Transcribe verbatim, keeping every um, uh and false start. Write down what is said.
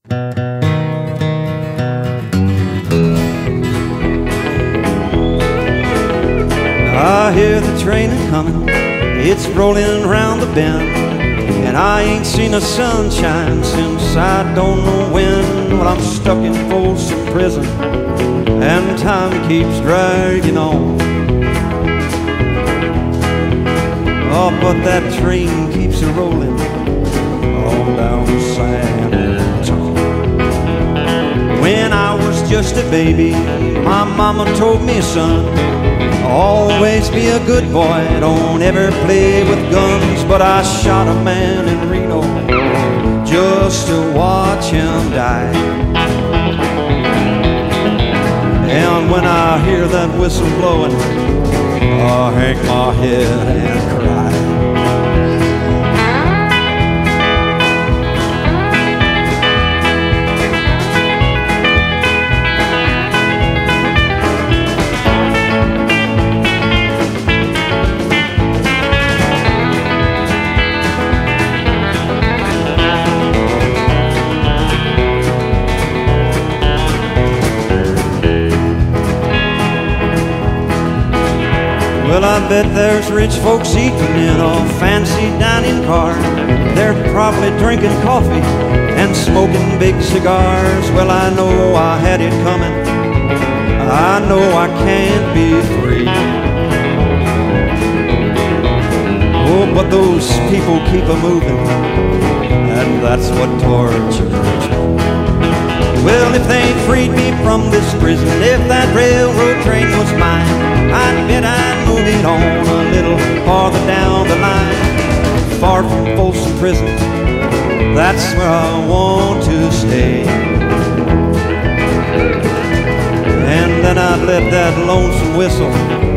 I hear the train a-comin', it's rollin' round the bend, and I ain't seen the sunshine since I don't know when. Well, I'm stuck in Folsom Prison, and time keeps dragging on. Oh, but that train keeps a-rollin' all down San Antonio. When I was just a baby, my mama told me, son, always be a good boy, don't ever play with guns. But I shot a man in Reno just to watch him die. And when I hear that whistle blowing, I hang my head and cry. Well, I bet there's rich folks eating in a fancy dining car. They're probably drinking coffee and smoking big cigars. Well, I know I had it coming, I know I can't be free. Oh, but those people keep a-moving, and that's what tortures me. Well, if they freed me from this prison, if that railroad train was mine, I'd bet I'd move it on a little farther down the line. Far from Folsom Prison, that's where I want to stay. And then I'd let that lonesome whistle